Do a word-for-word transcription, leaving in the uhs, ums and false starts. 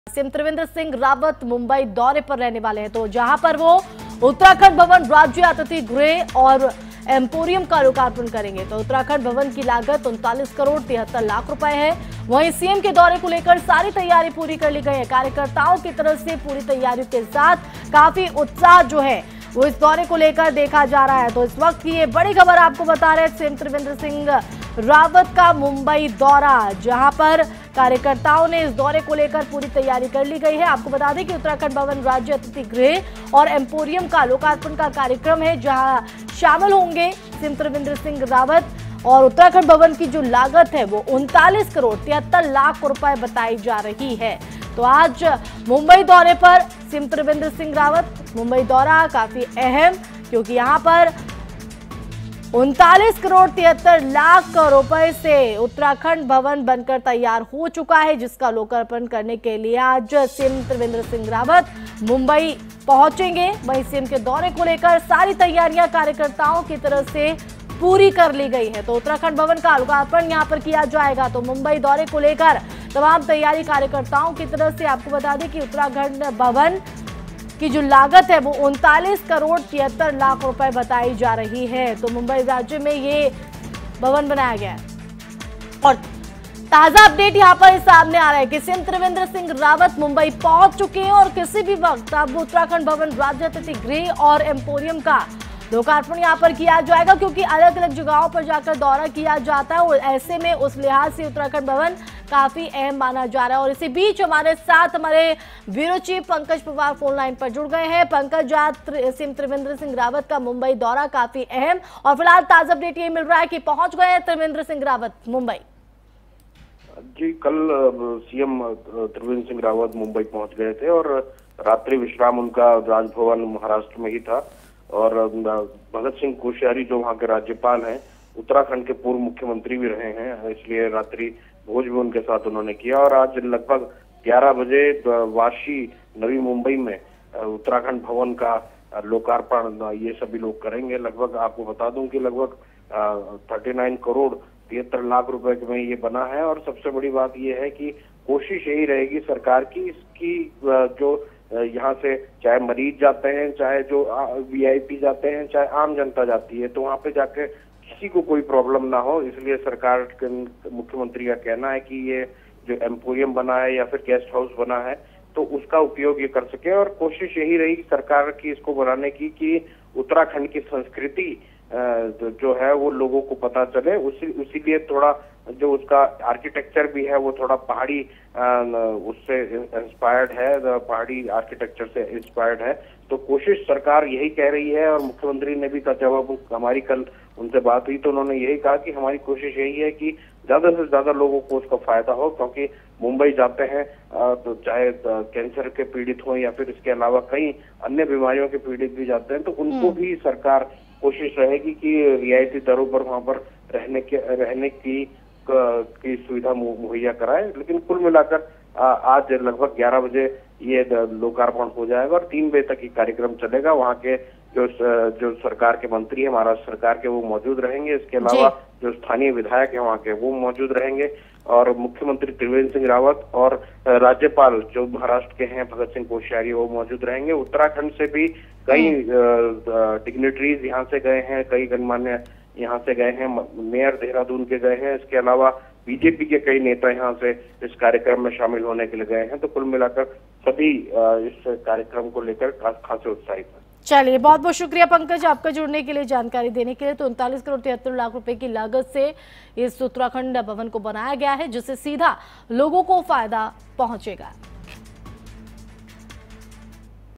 CM Trivendra Singh Rawat Mumbai दौरे पर रहने वाले हैं, तो जहां पर वो उत्तराखंड भवन, राज्य अतिथि गृह और एम्पोरियम का लोकार्पण करेंगे। तो उत्तराखंड भवन की लागत उनतालीस करोड़ तिहत्तर लाख रुपए है। वहीं सीएम के दौरे को लेकर सारी तैयारी पूरी कर ली गई है। कार्यकर्ताओं की तरफ से पूरी तैयारियों के साथ काफी उत्साह जो है वो इस दौरे को लेकर देखा जा रहा है। तो इस वक्त की ये बड़ी खबर आपको बता रहे हैं, सीएम त्रिवेंद्र सिंह रावत का मुंबई दौरा, जहां पर कार्यकर्ताओं ने इस दौरे को लेकर पूरी तैयारी कर ली गई है। आपको बता दें कि उत्तराखंड भवन, राज्य अतिथि गृह और एम्पोरियम का लोकार्पण का कार्यक्रम है, जहां शामिल होंगे सीएम त्रिवेंद्र सिंह रावत। और उत्तराखंड भवन की जो लागत है वो उनतालीस करोड़ तिहत्तर लाख रुपए बताई जा रही है। तो आज मुंबई दौरे पर सीएम त्रिवेंद्र सिंह रावत, मुंबई दौरा काफी अहम, क्योंकि यहां पर उनतालीस करोड़ तिहत्तर लाख रुपए से उत्तराखंड भवन बनकर तैयार हो चुका है, जिसका लोकार्पण करने के लिए आज सीएम त्रिवेंद्र सिंह रावत मुंबई पहुंचेंगे। वहीं सीएम के दौरे को लेकर सारी तैयारियां कार्यकर्ताओं की तरफ से पूरी कर ली गई है। तो उत्तराखंड भवन का लोकार्पण यहां पर किया जाएगा। तो मुंबई दौरे को लेकर तमाम तैयारी कार्यकर्ताओं की तरफ से। आपको बता दें कि उत्तराखंड भवन की जो लागत है वो उनतालीस करोड़ तिहत्तर लाख रुपए बताई जा रही है। तो मुंबई राज्य में ये भवन बनाया गया है। और ताजा अपडेट यहां पर सामने आ रहा है कि सीएम त्रिवेंद्र सिंह रावत मुंबई पहुंच चुके हैं और किसी भी वक्त अब उत्तराखंड भवन, राज्य अतिथि गृह और एम्पोरियम का लोकार्पण यहां पर किया जाएगा, क्योंकि अलग अलग जगहों पर जाकर दौरा किया जाता है और ऐसे में उस लिहाज से उत्तराखंड भवन काफी अहम माना जा रहा है। और इसी बीच हमारे साथ हमारे bureau chief Pankaj Pawar phone line पर जुड़ गए हैं। पंकज, आज सीएम त्रिवेंद्र सिंह रावत का मुंबई दौरा काफी अहम, और फिलहाल ताजा अपडेट ये मिल रहा है कि पहुंच गए हैं त्रिवेंद्र सिंह रावत मुंबई। जी, कल सीएम त्रिवेंद्र सिंह रावत मुंबई पहुंच गए थे और रात्रि विश्राम उनका राजभवन महाराष्ट्र में ही था। और भगत सिंह कोश्यारी जो वहाँ के राज्यपाल हैं, उत्तराखंड के पूर्व मुख्यमंत्री भी रहे हैं, इसलिए रात्रि भोज भी उनके साथ उन्होंने किया। और आज लगभग ग्यारह बजे वाशी नवी मुंबई में उत्तराखंड भवन का लोकार्पण ये सभी लोग करेंगे। लगभग आपको बता दूं कि लगभग थर्टी नाइन करोड़ तिहत्तर लाख रुपए में ये बना है। और सबसे बड़ी बात ये है कि कोशिश यही रहेगी सरकार की, इसकी जो यहाँ से चाहे मरीज जाते हैं, चाहे जो वीआईपी जाते हैं, चाहे आम जनता जाती है, तो वहाँ पे जाके किसी को कोई प्रॉब्लम ना हो, इसलिए सरकार के मुख्यमंत्री का कहना है कि ये जो एम्पोरियम बना है या फिर गेस्ट हाउस बना है तो उसका उपयोग ये कर सके। और कोशिश यही रही सरकार की इसको बनाने की कि उत्तराखंड की संस्कृति जो है वो लोगों को पता चले। उसी उसीलिए थोड़ा जो उसका आर्किटेक्चर भी है वो थोड़ा पहाड़ी उससे इंस्पायर्ड है, पहाड़ी आर्किटेक्चर से इंस्पायर्ड है। तो कोशिश सरकार यही कह रही है। और मुख्यमंत्री ने भी कहा, जब हमारी कल उनसे बात हुई तो उन्होंने यही कहा कि हमारी कोशिश यही है कि ज्यादा से ज्यादा लोगों को उसका फायदा हो, क्योंकि मुंबई जाते हैं तो चाहे कैंसर के पीड़ित हो या फिर इसके अलावा कई अन्य बीमारियों के पीड़ित भी जाते हैं, तो उनको भी सरकार कोशिश रहेगी कि रियायती दरों पर वहां पर रहने के रहने की की सुविधा मुहैया कराए। लेकिन कुल मिलाकर आज लगभग ग्यारह बजे ये लोकार्पण हो जाएगा और तीन बजे तक ये कार्यक्रम चलेगा। वहाँ के जो जो सरकार के मंत्री है, महाराष्ट्र सरकार के, वो मौजूद रहेंगे। इसके अलावा जो स्थानीय विधायक है वहाँ के, वो मौजूद रहेंगे। और मुख्यमंत्री त्रिवेंद्र सिंह रावत और राज्यपाल जो महाराष्ट्र के हैं भगत सिंह कोश्यारी, वो मौजूद रहेंगे। उत्तराखंड से भी कई डिग्निटरीज यहाँ से गए हैं, कई गणमान्य यहाँ से गए हैं, मेयर देहरादून के गए हैं। इसके अलावा बीजेपी के कई नेता यहाँ से इस कार्यक्रम में शामिल होने के लिए गए हैं। तो कुल मिलाकर सभी इस कार्यक्रम को लेकर खासे उत्साहित हैं। चलिए, बहुत बहुत शुक्रिया पंकज आपका जुड़ने के लिए, जानकारी देने के लिए। तो उनतालीस करोड़ तिहत्तर लाख रुपए की लागत से इस उत्तराखंड भवन को बनाया गया है, जिससे सीधा लोगों को फायदा पहुंचेगा।